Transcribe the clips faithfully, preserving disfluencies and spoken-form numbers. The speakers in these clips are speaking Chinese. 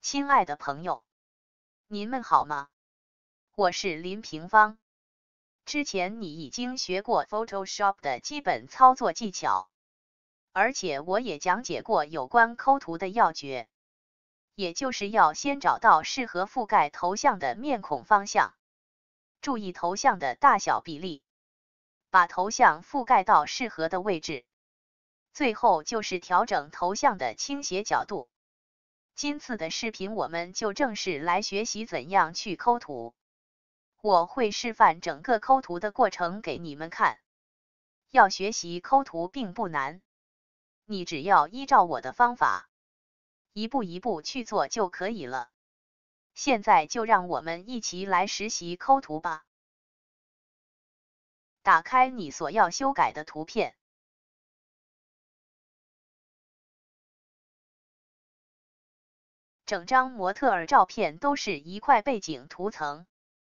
亲爱的朋友，您们好吗？我是林平芳。之前你已经学过 Photoshop 的基本操作技巧，而且我也讲解过有关抠图的要诀，也就是要先找到适合覆盖头像的面孔方向，注意头像的大小比例，把头像覆盖到适合的位置，最后就是调整头像的倾斜角度。今次的视频我们就正式来学习怎样去抠图。我会示范整个抠图的过程给你们看。要学习抠图并不难，你只要依照我的方法，一步一步去做就可以了。现在就让我们一起来实习抠图吧。打开你所要修改的图片。整张模特儿照片都是一块背景图层。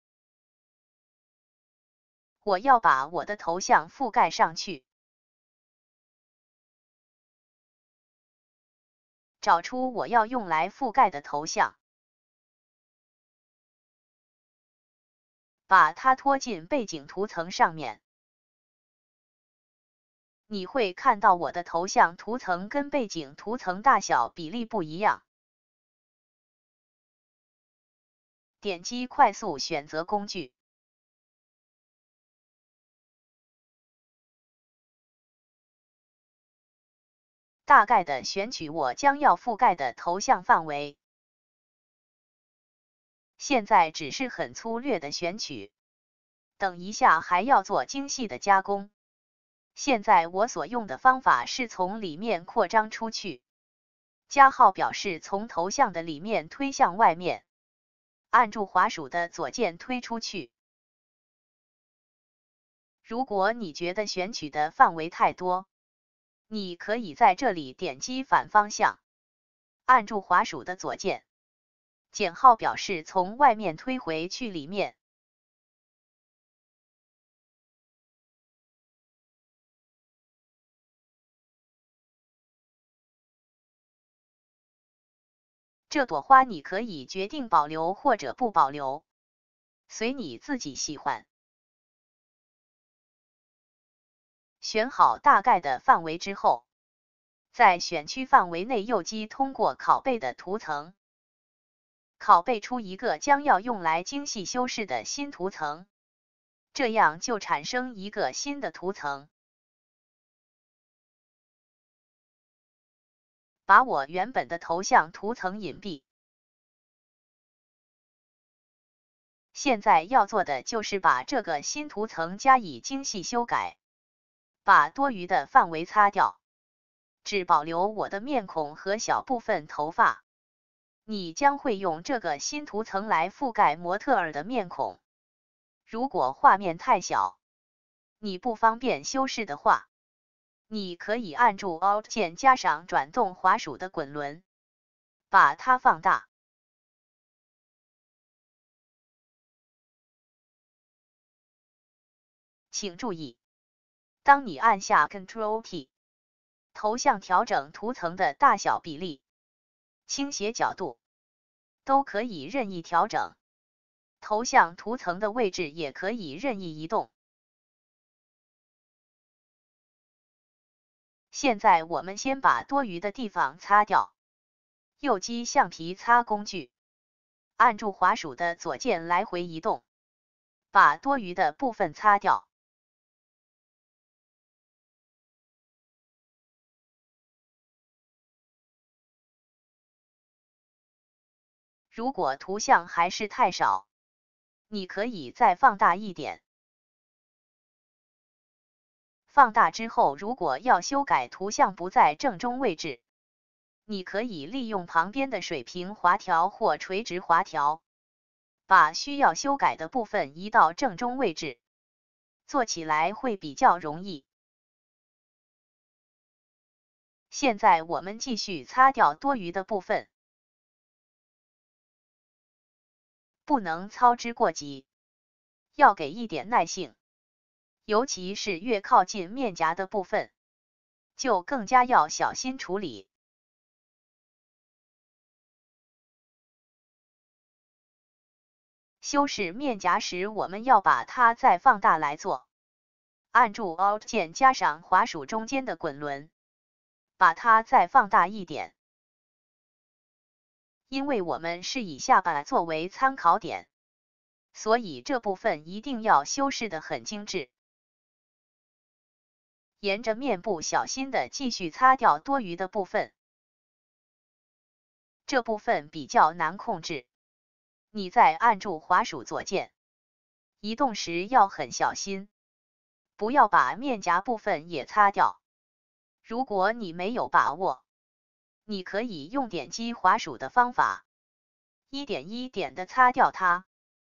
我要把我的头像覆盖上去。找出我要用来覆盖的头像，把它拖进背景图层上面。你会看到我的头像图层跟背景图层大小比例不一样。点击快速选择工具。大概的选取我将要覆盖的头像范围。现在只是很粗略的选取，等一下还要做精细的加工。现在我所用的方法是从里面扩张出去，加号表示从头像的里面推向外面，按住滑鼠的左键推出去。如果你觉得选取的范围太多，你可以在这里点击反方向，按住滑鼠的左键，减号表示从外面推回去里面。这朵花你可以决定保留或者不保留，随你自己喜欢。选好大概的范围之后，在选区范围内右击通过拷贝的图层，拷贝出一个将要用来精细修饰的新图层，这样就产生一个新的图层。把我原本的头像图层隐蔽。现在要做的就是把这个新图层加以精细修改，把多余的范围擦掉，只保留我的面孔和小部分头发。你将会用这个新图层来覆盖模特儿的面孔。如果画面太小，你不方便修饰的话，你可以按住 Alt 键加上转动滑鼠的滚轮，把它放大。请注意，当你按下 Ctrl T， 头像调整图层的大小比例、倾斜角度都可以任意调整，头像图层的位置也可以任意移动。现在我们先把多余的地方擦掉，右击橡皮擦工具，按住滑鼠的左键来回移动，把多余的部分擦掉。如果图像还是太少，你可以再放大一点。放大之后，如果要修改图像不在正中位置，你可以利用旁边的水平滑条或垂直滑条，把需要修改的部分移到正中位置，做起来会比较容易。现在我们继续擦掉多余的部分，不能操之过急，要给一点耐性。尤其是越靠近面颊的部分，就更加要小心处理。 修饰面颊时，我们要把它再放大来做。按住 Alt 键加上滑鼠中间的滚轮，把它再放大一点。因为我们是以下巴作为参考点，所以这部分一定要修饰得很精致。沿着面部小心的继续擦掉多余的部分，这部分比较难控制。你在按住滑鼠左键移动时要很小心，不要把面颊部分也擦掉。如果你没有把握，你可以用点击滑鼠的方法，一点一点的擦掉它。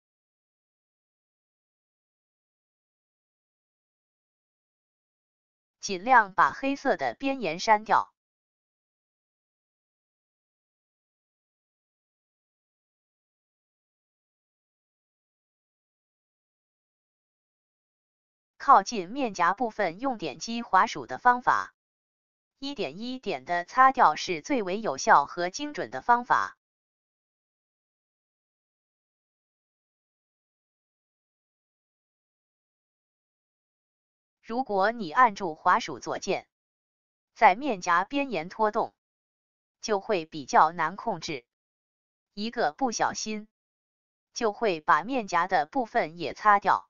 尽量把黑色的边沿删掉。靠近面颊部分用点击滑鼠的方法，一点一点的擦掉是最为有效和精准的方法。如果你按住滑鼠左键，在面颊边沿拖动，就会比较难控制，一个不小心，就会把面颊的部分也擦掉。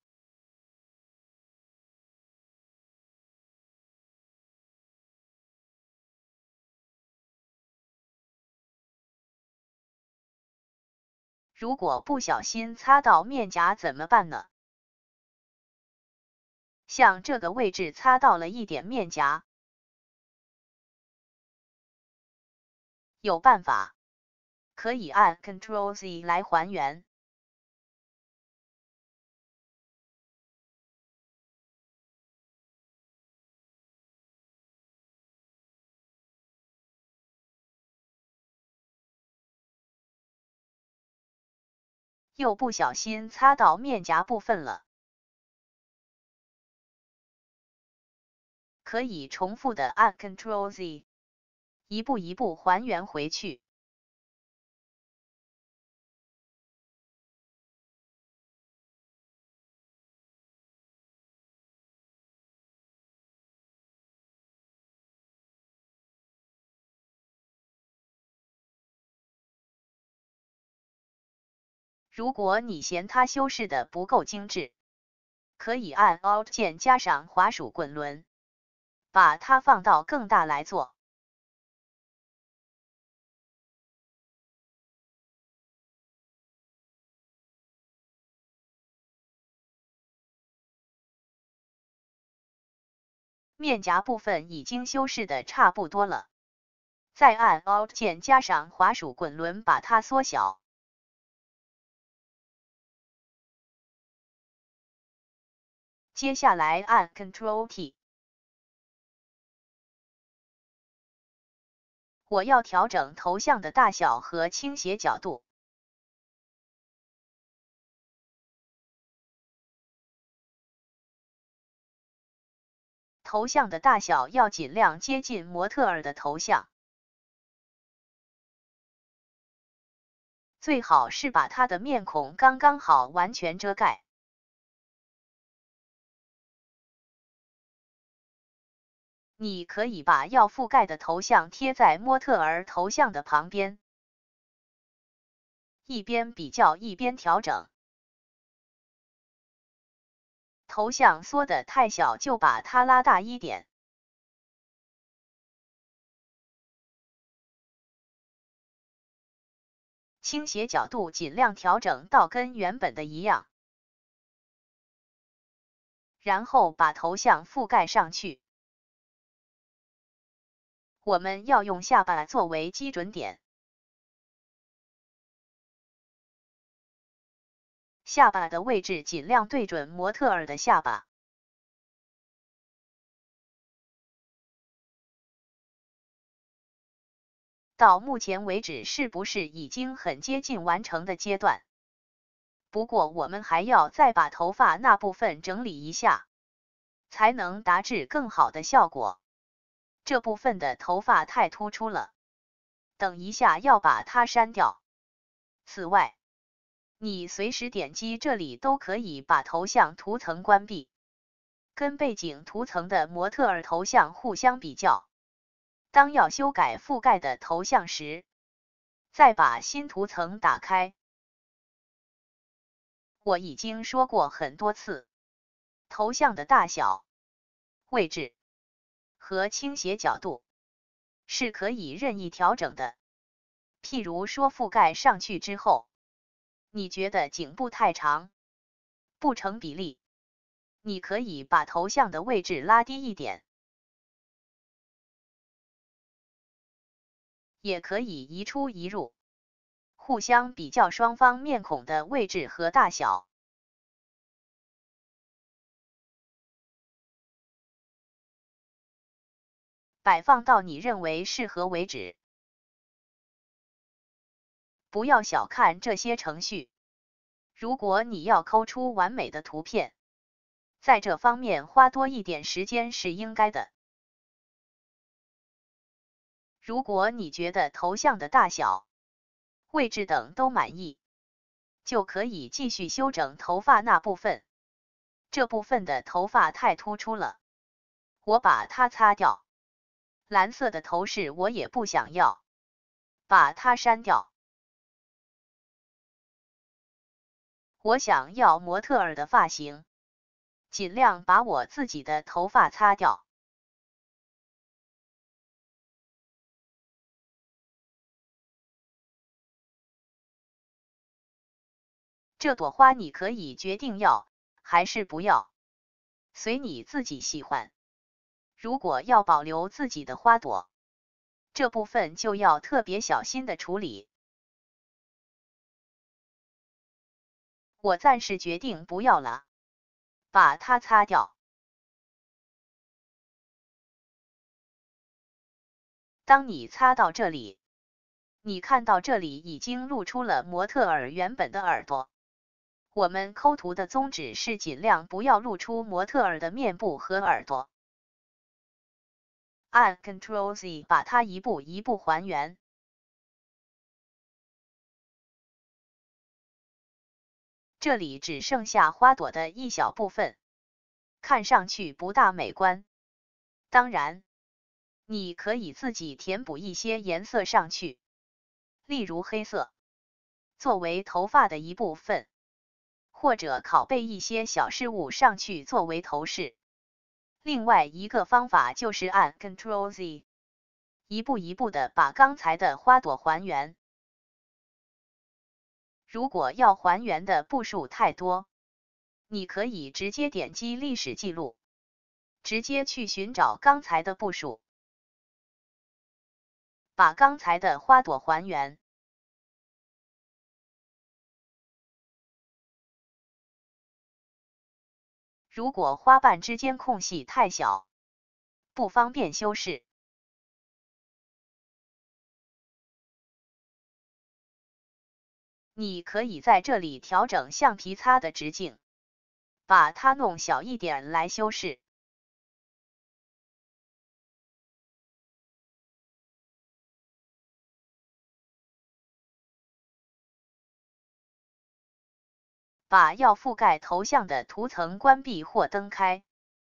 如果不小心擦到面颊怎么办呢？像这个位置擦到了一点面颊，有办法，可以按 Ctrl Z 来还原。又不小心擦到面颊部分了，可以重复的按 Ctrl Z， 一步一步还原回去。如果你嫌它修饰的不够精致，可以按 Alt 键加上滑鼠滚轮，把它放到更大来做。面颊部分已经修饰的差不多了，再按 Alt 键加上滑鼠滚轮把它缩小。接下来按 Ctrl T。我要调整头像的大小和倾斜角度。头像的大小要尽量接近模特儿的头像，最好是把她的面孔刚刚好完全遮盖。你可以把要覆盖的头像贴在模特儿头像的旁边，一边比较一边调整。头像缩得太小，就把它拉大一点。倾斜角度尽量调整到跟原本的一样，然后把头像覆盖上去。我们要用下巴作为基准点，下巴的位置尽量对准模特儿的下巴。到目前为止，是不是已经很接近完成的阶段？不过我们还要再把头发那部分整理一下，才能达至更好的效果。这部分的头发太突出了，等一下要把它删掉。此外， 你随时点击这里都可以把头像图层关闭，跟背景图层的模特儿头像互相比较。当要修改覆盖的头像时，再把新图层打开。我已经说过很多次，头像的大小、位置和倾斜角度是可以任意调整的。譬如说覆盖上去之后，你觉得颈部太长，不成比例，你可以把头像的位置拉低一点，也可以移出移入，互相比较双方面孔的位置和大小。摆放到你认为适合为止。不要小看这些程序，如果你要抠出完美的图片，在这方面花多一点时间是应该的。如果你觉得头像的大小、位置等都满意，就可以继续修整头发那部分。这部分的头发太突出了，我把它擦掉。蓝色的头饰我也不想要，把它删掉。我想要模特儿的发型，尽量把我自己的头发擦掉。这朵花你可以决定要还是不要，随你自己喜欢。如果要保留自己的花朵，这部分就要特别小心的处理。我暂时决定不要了，把它擦掉。当你擦到这里，你看到这里已经露出了模特儿原本的耳朵。我们抠图的宗旨是尽量不要露出模特儿的面部和耳朵。按 Ctrl Z 把它一步一步还原。这里只剩下花朵的一小部分，看上去不大美观。当然，你可以自己填补一些颜色上去，例如黑色，作为头发的一部分，或者拷贝一些小事物上去作为头饰。另外一个方法就是按 Ctrl Z， 一步一步的把刚才的花朵还原。如果要还原的步数太多，你可以直接点击历史记录，直接去寻找刚才的步数，把刚才的花朵还原。如果花瓣之间空隙太小，不方便修饰，你可以在这里调整橡皮擦的直径，把它弄小一点来修饰。把要覆盖头像的图层关闭或灯开。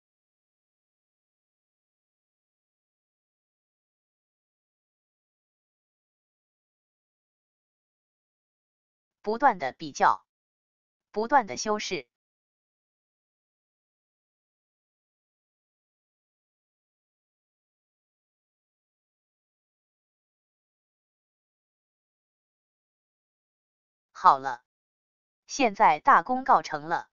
不断的比较，不断的修饰。好了，现在大功告成了。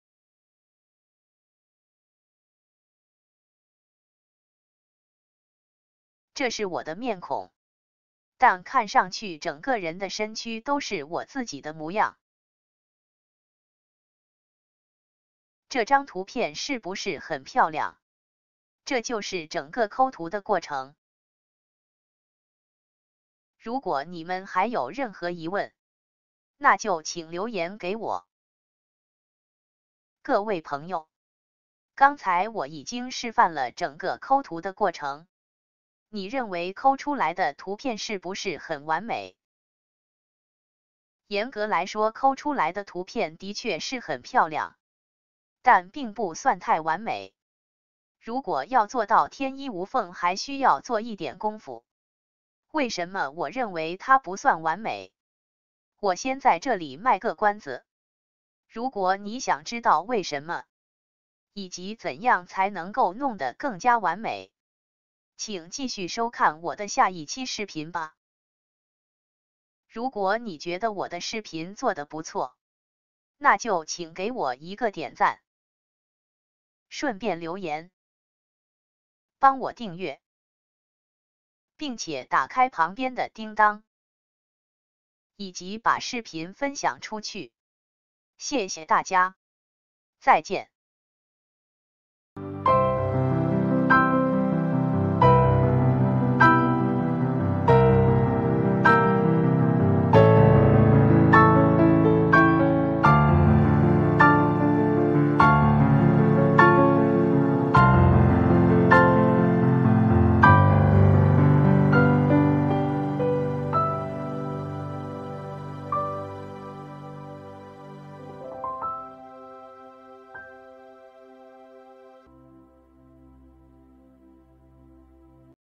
这是我的面孔，但看上去整个人的身躯都是我自己的模样。这张图片是不是很漂亮？这就是整个抠图的过程。如果你们还有任何疑问，那就请留言给我。各位朋友，刚才我已经示范了整个抠图的过程，你认为抠出来的图片是不是很完美？ 严格来说，抠出来的图片的确是很漂亮，但并不算太完美。如果要做到天衣无缝，还需要做一点功夫。为什么我认为它不算完美？我先在这里卖个关子。如果你想知道为什么，以及怎样才能够弄得更加完美，请继续收看我的下一期视频吧。如果你觉得我的视频做得不错，那就请给我一个点赞，顺便留言，帮我订阅，并且打开旁边的叮当，以及把视频分享出去。谢谢大家，再见。